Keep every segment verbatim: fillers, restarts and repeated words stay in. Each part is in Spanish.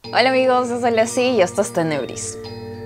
Hola amigos, yo soy Leslie y esto es Tenebris.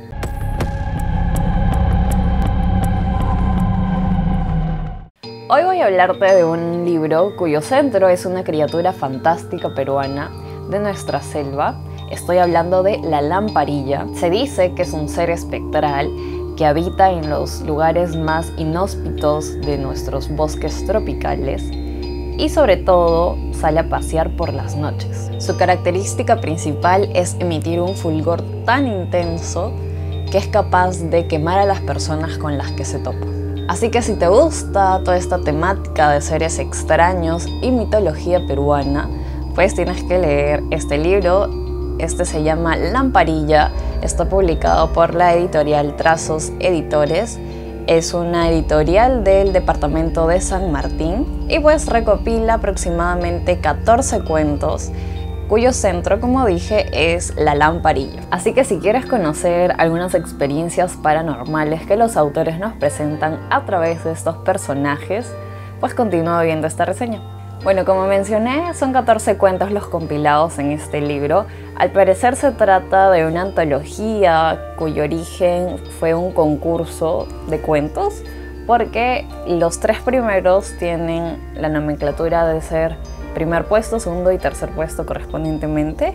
Hoy voy a hablarte de un libro cuyo centro es una criatura fantástica peruana de nuestra selva. Estoy hablando de La Lamparilla. Se dice que es un ser espectral que habita en los lugares más inhóspitos de nuestros bosques tropicales y sobre todo sale a pasear por las noches. Su característica principal es emitir un fulgor tan intenso que es capaz de quemar a las personas con las que se topa. Así que si te gusta toda esta temática de seres extraños y mitología peruana, pues tienes que leer este libro. Este se llama Lamparilla, está publicado por la editorial Trazos Editores. Es una editorial del departamento de San Martín y pues recopila aproximadamente catorce cuentos cuyo centro, como dije, es la lamparilla. Así que si quieres conocer algunas experiencias paranormales que los autores nos presentan a través de estos personajes, pues continúa viendo esta reseña. Bueno, como mencioné, son catorce cuentos los compilados en este libro. Al parecer se trata de una antología cuyo origen fue un concurso de cuentos, porque los tres primeros tienen la nomenclatura de ser primer puesto, segundo y tercer puesto correspondientemente,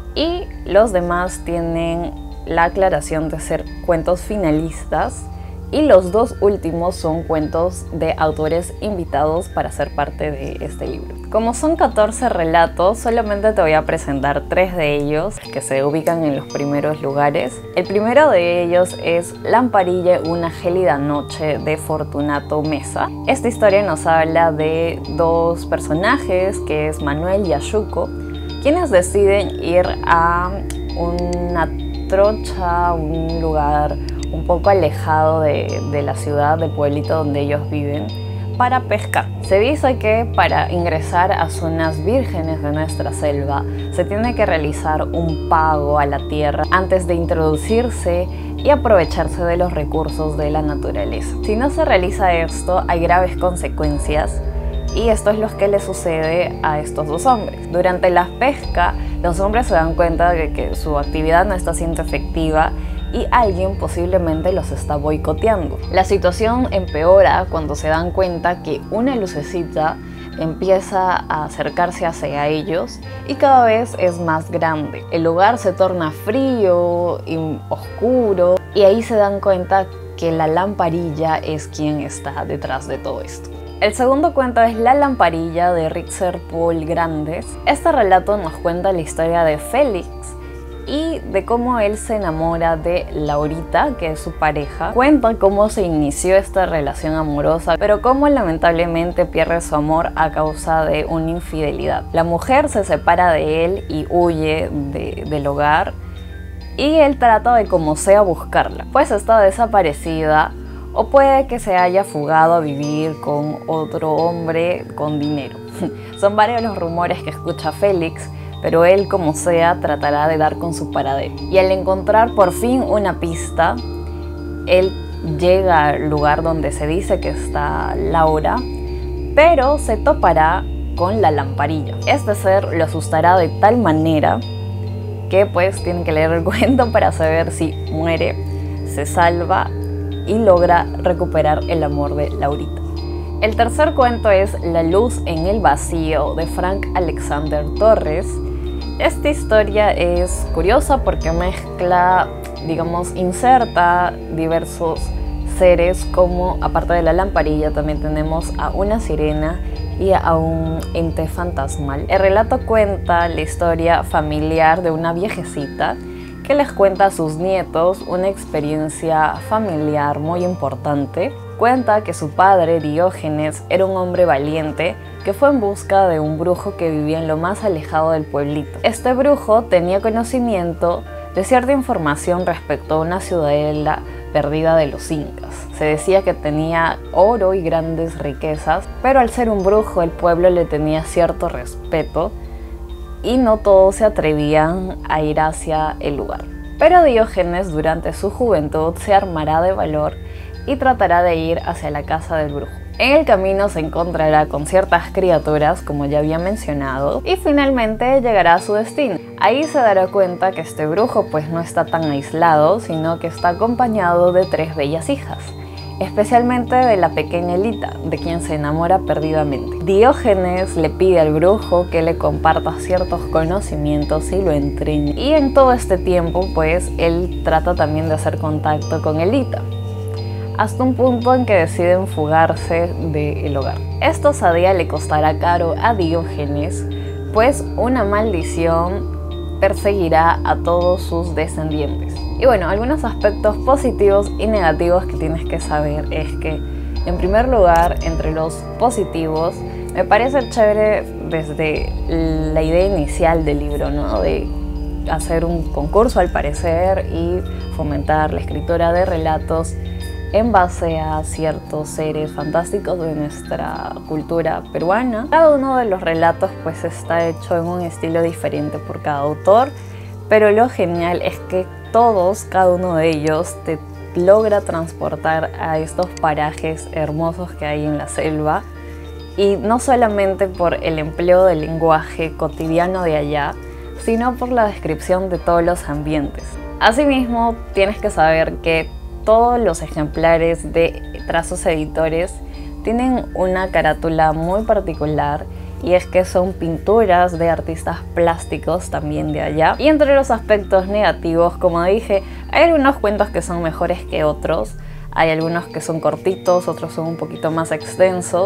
y los demás tienen la aclaración de ser cuentos finalistas, y los dos últimos son cuentos de autores invitados para ser parte de este libro. Como son catorce relatos, solamente te voy a presentar tres de ellos que se ubican en los primeros lugares. El primero de ellos es Lamparilla, una gélida noche, de Fortunato Mesa. Esta historia nos habla de dos personajes, que es Manuel y Ayuco, quienes deciden ir a una trocha, un lugar un poco alejado de, de la ciudad, del pueblito donde ellos viven, para pescar. Se dice que para ingresar a zonas vírgenes de nuestra selva se tiene que realizar un pago a la tierra antes de introducirse y aprovecharse de los recursos de la naturaleza. Si no se realiza esto, hay graves consecuencias, y esto es lo que le sucede a estos dos hombres. Durante la pesca, los hombres se dan cuenta de que su actividad no está siendo efectiva y alguien posiblemente los está boicoteando. La situación empeora cuando se dan cuenta que una lucecita empieza a acercarse hacia ellos y cada vez es más grande. El lugar se torna frío y oscuro y ahí se dan cuenta que la lamparilla es quien está detrás de todo esto. El segundo cuento es La Lamparilla, de Rickser Paul Grandes. Este relato nos cuenta la historia de Félix y de cómo él se enamora de Laurita, que es su pareja. Cuenta cómo se inició esta relación amorosa, pero cómo lamentablemente pierde su amor a causa de una infidelidad. La mujer se separa de él y huye de, del hogar, y él trata de como sea buscarla, pues está desaparecida, o puede que se haya fugado a vivir con otro hombre con dinero. Son varios los rumores que escucha Félix, pero él, como sea, tratará de dar con su paradero. Y al encontrar por fin una pista, él llega al lugar donde se dice que está Laura, pero se topará con la lamparilla. Este ser lo asustará de tal manera que pues tiene que leer el cuento para saber si muere, se salva y logra recuperar el amor de Laurita. El tercer cuento es La Luz en el Vacío, de Frank Alexander Torres. Esta historia es curiosa porque mezcla, digamos, inserta diversos seres, como aparte de la lamparilla también tenemos a una sirena y a un ente fantasmal. El relato cuenta la historia familiar de una viejecita que les cuenta a sus nietos una experiencia familiar muy importante. Cuenta que su padre, Diógenes, era un hombre valiente que fue en busca de un brujo que vivía en lo más alejado del pueblito. Este brujo tenía conocimiento de cierta información respecto a una ciudadela perdida de los incas. Se decía que tenía oro y grandes riquezas, pero al ser un brujo el pueblo le tenía cierto respeto y no todos se atrevían a ir hacia el lugar. Pero Diógenes, durante su juventud, se armará de valor y tratará de ir hacia la casa del brujo. En el camino se encontrará con ciertas criaturas, como ya había mencionado, y finalmente llegará a su destino. Ahí se dará cuenta que este brujo pues no está tan aislado, sino que está acompañado de tres bellas hijas, especialmente de la pequeña Elita, de quien se enamora perdidamente. Diógenes le pide al brujo que le comparta ciertos conocimientos y lo entrene, y en todo este tiempo pues él trata también de hacer contacto con Elita, hasta un punto en que deciden fugarse del hogar. Esta osadía le costará caro a Diógenes, pues una maldición perseguirá a todos sus descendientes. Y bueno, algunos aspectos positivos y negativos que tienes que saber es que, en primer lugar, entre los positivos, me parece chévere desde la idea inicial del libro, ¿no? De hacer un concurso al parecer y fomentar la escritura de relatos en base a ciertos seres fantásticos de nuestra cultura peruana. Cada uno de los relatos pues está hecho en un estilo diferente por cada autor, pero lo genial es que todos, cada uno de ellos, te logra transportar a estos parajes hermosos que hay en la selva, y no solamente por el empleo del lenguaje cotidiano de allá, sino por la descripción de todos los ambientes. Asimismo, tienes que saber que todos los ejemplares de Trazos Editores tienen una carátula muy particular, y es que son pinturas de artistas plásticos también de allá. Y entre los aspectos negativos, como dije, hay algunos cuentos que son mejores que otros, hay algunos que son cortitos, otros son un poquito más extensos,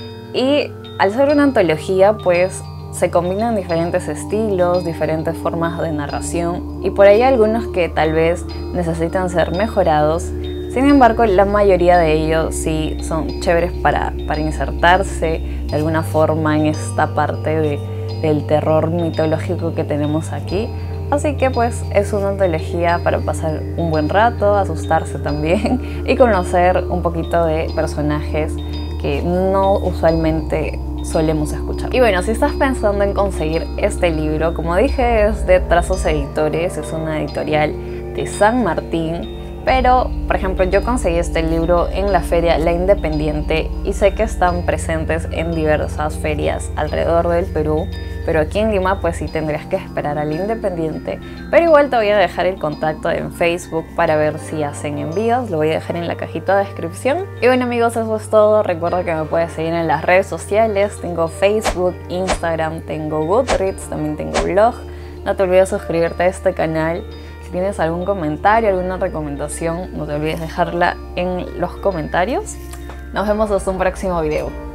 y al ser una antología pues se combinan diferentes estilos, diferentes formas de narración, y por ahí algunos que tal vez necesitan ser mejorados. Sin embargo, la mayoría de ellos sí son chéveres para, para insertarse de alguna forma en esta parte de, del terror mitológico que tenemos aquí. Así que pues es una antología para pasar un buen rato, asustarse también y conocer un poquito de personajes que no usualmente solemos escuchar. Y bueno, si estás pensando en conseguir este libro, como dije, es de Trazos Editores, es una editorial de San Martín, pero por ejemplo yo conseguí este libro en la feria La Independiente, y sé que están presentes en diversas ferias alrededor del Perú, pero aquí en Lima pues sí tendrías que esperar al Independiente. Pero igual te voy a dejar el contacto en Facebook para ver si hacen envíos, lo voy a dejar en la cajita de descripción. Y bueno amigos, eso es todo. Recuerda que me puedes seguir en las redes sociales, tengo Facebook, Instagram, tengo Goodreads, también tengo blog. No te olvides suscribirte a este canal. Si tienes algún comentario, alguna recomendación, no te olvides dejarla en los comentarios. Nos vemos hasta un próximo video.